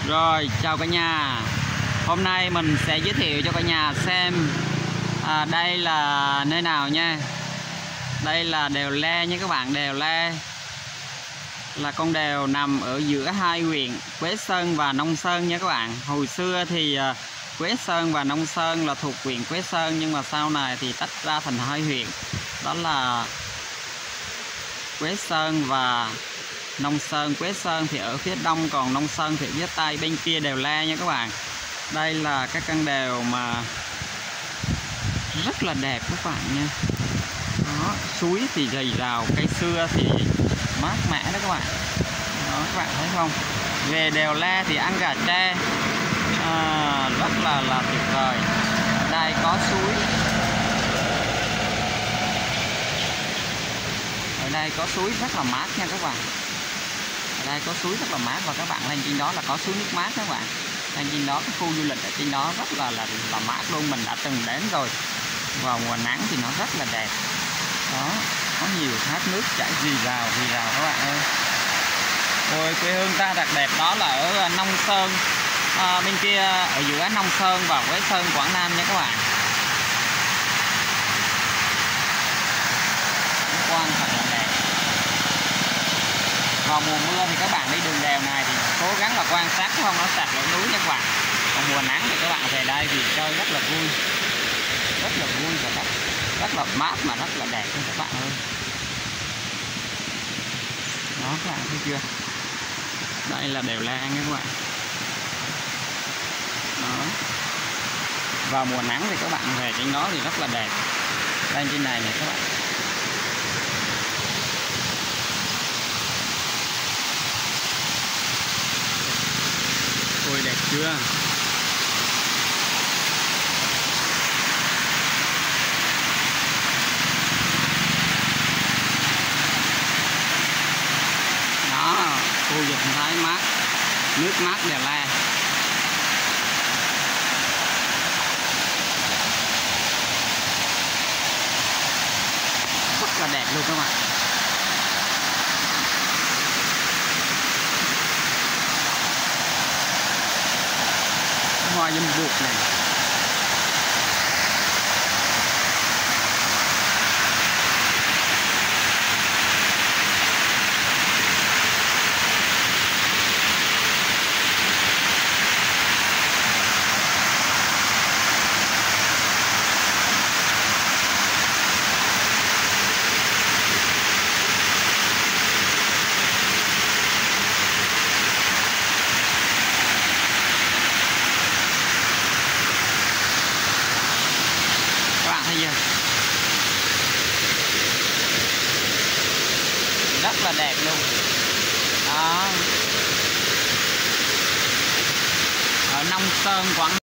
Rồi, chào cả nhà. Hôm nay mình sẽ giới thiệu cho cả nhà xem đây là nơi nào nha. Đây là đèo Le nha các bạn. Đèo Le là con đèo nằm ở giữa hai huyện Quế Sơn và Nông Sơn nha các bạn. Hồi xưa thì Quế Sơn và Nông Sơn là thuộc huyện Quế Sơn, nhưng mà sau này thì tách ra thành hai huyện, đó là Quế Sơn và Nông Sơn. Quế Sơn thì ở phía đông, còn Nông Sơn thì phía tây. Bên kia đèo Le nha các bạn. Đây là các căn đèo mà rất là đẹp các bạn nha. Đó, suối thì rầy rào, cây xưa thì mát mẻ đó các bạn. Đó, các bạn thấy không? Về đèo Le thì ăn gà tre rất là tuyệt vời. Ở đây có suối. Ở đây có suối rất là mát nha các bạn. Ở đây có suối rất là mát, và các bạn lên trên đó là có suối nước mát các bạn. Lên trên đó cái khu du lịch ở trên đó rất là mát luôn. Mình đã từng đến rồi. Vào mùa nắng thì nó rất là đẹp. Đó, có nhiều thác nước chảy rì rào các bạn ơi. Ôi, quê hương ta thật đẹp. Đó là ở Nông Sơn, bên kia ở giữa Nông Sơn và Quế Sơn, Quảng Nam nha các bạn. Cảnh quan thật là đẹp. Vào mùa mưa thì các bạn đi đường đèo này thì cố gắng là quan sát không nó sạt lở núi nha các bạn. Còn mùa nắng thì các bạn về đây thì chơi rất là vui, và rất là mát mà rất là đẹp các bạn ơi. Đó, các bạn thấy chưa? Đây là đèo Le nha các bạn. Đó. Vào mùa nắng thì các bạn về trên đó thì rất là đẹp. Đây trên này này các bạn. Ôi đẹp chưa? Đó, khu vực thái mát, nước mát đèo Le. Rất là đẹp luôn các bạn. Hoa dâm bụt này. Rất là đẹp luôn. Đó. Ở Nông Sơn, Quảng